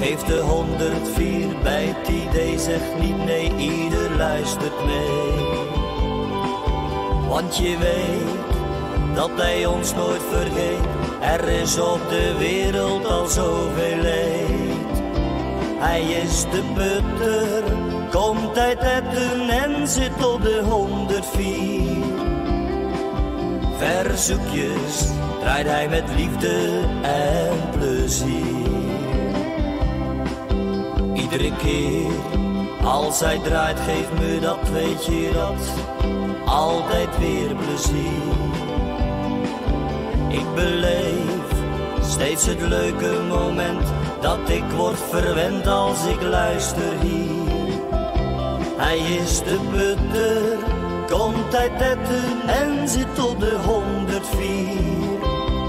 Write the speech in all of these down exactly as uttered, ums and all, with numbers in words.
heeft de honderdvier bij het idee, zegt niet nee, ieder luistert mee. Want je weet dat hij ons nooit vergeet, er is op de wereld al zoveel leed. Hij is de putter, komt uit Etten en zit op de honderdvier. Verzoekjes draait hij met liefde en plezier. Iedere keer als hij draait, geeft me dat, weet je dat, altijd weer plezier. Ik beleef steeds het leuke moment dat ik word verwend als ik luister hier. Hij is de putter, komt uit Etten en zit op de honderdvier.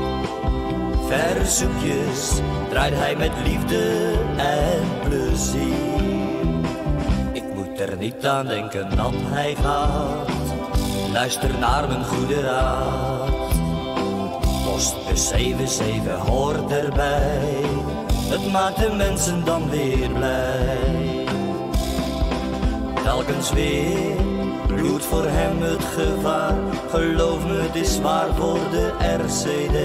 Verzoekjes draait hij met liefde en plezier. Ik moet er niet aan denken dat hij gaat, luister naar mijn goede raad. Postbus zeven zeven hoort erbij, het maakt de mensen dan weer blij. Telkens weer bloedt voor hem het gevaar, geloof me het is zwaar voor de R C D.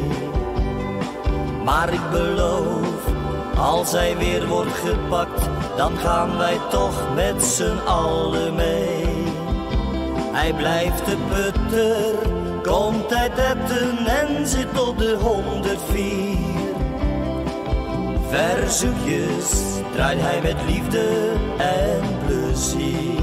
Maar ik beloof, als hij weer wordt gepakt, dan gaan wij toch met z'n allen mee. Hij blijft de putter, komt uit Etten en zit op de honderdvier. Verzoekjes draait hij met liefde en plezier.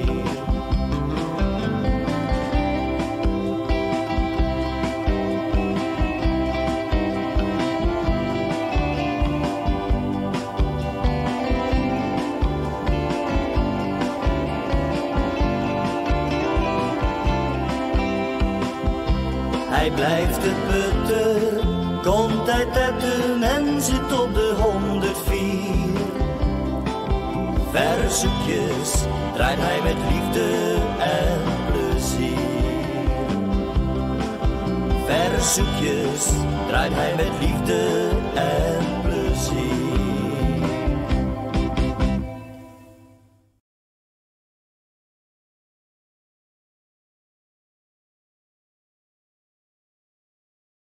Hij blijft de putter, komt uit Etten en zit op de honderdvier. Verzoekjes draait hij met liefde en plezier. Verzoekjes draait hij met liefde